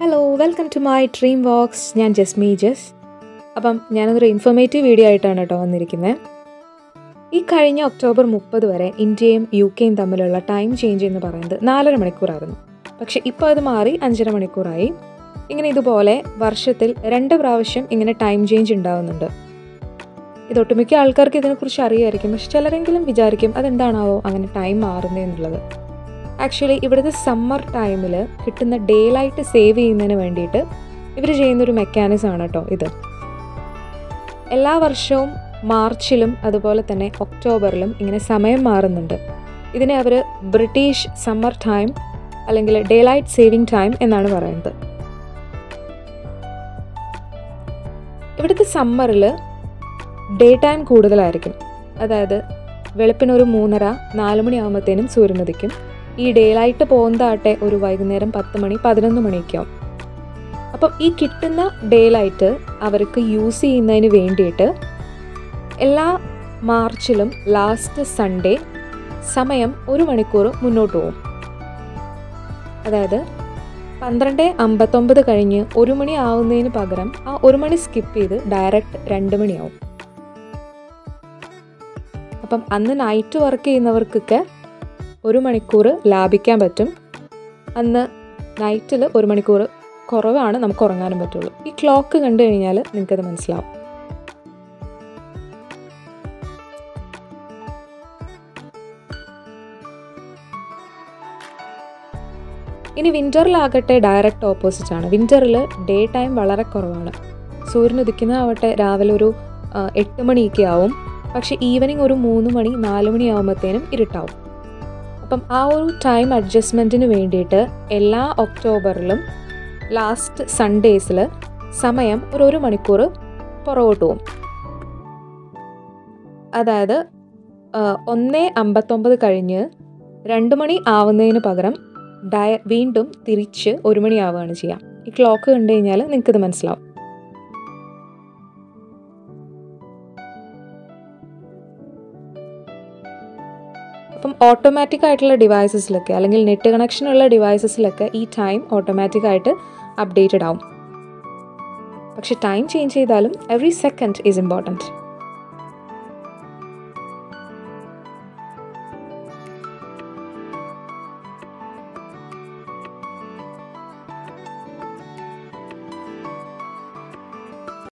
Hello welcome to my dream vlogs. ഞാൻ ജസ്മി ജസ്. അപ്പം ഞാനൊരു ഇൻഫോർമേറ്റീവ് വീഡിയോ ആയിട്ടാണ് കേട്ടോ വന്നിരിക്കുന്നത്. ഈ കഴിഞ്ഞ ഒക്ടോബർ 30 വരെ ഇന്ത്യയും UK-യും തമ്മിലുള്ള ടൈം ചേഞ്ച് എന്ന് പറയുന്നത് 4.5 മണിക്കൂറായിരുന്നു. പക്ഷേ ഇപ്പോൾ അത് മാറി 5.5 മണിക്കൂറായി. ഇങ്ങനെ ഇതുപോലെ വർഷത്തിൽ 2 പ്രാവശ്യം ഇങ്ങനെ ടൈം ചേഞ്ച് ഉണ്ടാകുന്നുണ്ട്. ഇതൊട്ടുമിക്ക ആൾക്കാർക്ക് ഇതിനെക്കുറിച്ച് അറിയായിരിക്കും. പക്ഷെ ചിലരെങ്കിലും വിചാരിക്കും അതെന്താണാവോ അങ്ങനെ ടൈം മാറുന്നതെന്നുള്ളത്. ആക്ച്വലി ഇവിടുത്തെ സമ്മർ ടൈമിൽ കിട്ടുന്ന ഡേ ലൈറ്റ് സേവ് ചെയ്യുന്നതിന് വേണ്ടിയിട്ട് ഇവർ ചെയ്യുന്നൊരു മെക്കാനിസമാണ് കേട്ടോ ഇത്. എല്ലാ വർഷവും മാർച്ചിലും അതുപോലെ തന്നെ ഒക്ടോബറിലും ഇങ്ങനെ സമയം മാറുന്നുണ്ട്. ഇതിനെ അവർ ബ്രിട്ടീഷ് സമ്മർ ടൈം അല്ലെങ്കിൽ ഡേ ലൈറ്റ് സേവിങ് ടൈം എന്നാണ് പറയുന്നത്. ഇവിടുത്തെ സമ്മറിൽ ഡേ ടൈം കൂടുതലായിരിക്കും. അതായത് വെളുപ്പിനൊരു 3:30-4 മണിയാകുമ്പോഴത്തേനും സൂര്യൻ ഉദിക്കും. ഈ ഡേ ലൈറ്റ് പോകുന്നതാട്ടെ ഒരു വൈകുന്നേരം 10 മണി 11 മണിയൊക്കെ ആവും. അപ്പം ഈ കിട്ടുന്ന ഡേ ലൈറ്റ് അവർക്ക് യൂസ് ചെയ്യുന്നതിന് വേണ്ടിയിട്ട് എല്ലാ മാർച്ചിലും ലാസ്റ്റ് സൺഡേ സമയം 1 മണിക്കൂർ മുന്നോട്ട് പോകും. അതായത് 12:59 കഴിഞ്ഞ് 1 മണി ആവുന്നതിന് പകരം ആ 1 മണി സ്കിപ്പ് ചെയ്ത് ഡയറക്റ്റ് 2 മണിയാവും. അപ്പം അന്ന് നൈറ്റ് വർക്ക് ചെയ്യുന്നവർക്കൊക്കെ 1 മണിക്കൂർ ലാഭിക്കാൻ പറ്റും. അന്ന് നൈറ്റിൽ 1 മണിക്കൂർ കുറവാണ് നമുക്ക് ഉറങ്ങാനും പറ്റുള്ളൂ. ഈ ക്ലോക്ക് കണ്ടു കഴിഞ്ഞാൽ നിങ്ങൾക്കത് മനസ്സിലാവും. ഇനി വിൻ്ററിലാകട്ടെ ഡയറക്റ്റ് ഓപ്പോസിറ്റ് ആണ്. വിൻ്ററിൽ ഡേ ടൈം വളരെ കുറവാണ്. സൂര്യൻ ഉദിക്കുന്നതാവട്ടെ രാവിലെ ഒരു 8 മണിയൊക്കെ ആവും. പക്ഷേ ഈവനിങ് ഒരു 3 മണി 4 മണി ആകുമ്പോഴത്തേനും ഇരുട്ടാവും. അപ്പം ആ ഒരു ടൈം അഡ്ജസ്റ്റ്മെൻറ്റിന് വേണ്ടിയിട്ട് എല്ലാ ഒക്ടോബറിലും ലാസ്റ്റ് സൺഡേസിൽ സമയം ഒരു 1 മണിക്കൂർ പുറകോട്ട് പോകും. അതായത് 1:59 കഴിഞ്ഞ് 2 മണി ആവുന്നതിന് പകരം വീണ്ടും തിരിച്ച് 1 മണി ആവുകയാണ് ചെയ്യുക. ഈ ക്ലോക്ക് കണ്ടു കഴിഞ്ഞാൽ നിങ്ങൾക്കിത് മനസ്സിലാവും. അപ്പം ഓട്ടോമാറ്റിക് ആയിട്ടുള്ള ഡിവൈസസിലൊക്കെ അല്ലെങ്കിൽ നെറ്റ് കണക്ഷനുള്ള ഡിവൈസസിലൊക്കെ ഈ ടൈം ഓട്ടോമാറ്റിക്കായിട്ട് അപ്ഡേറ്റഡ് ആവും. പക്ഷെ ടൈം ചേഞ്ച് ചെയ്താലും എവറി സെക്കൻഡ് ഈസ് ഇമ്പോർട്ടൻറ്റ്.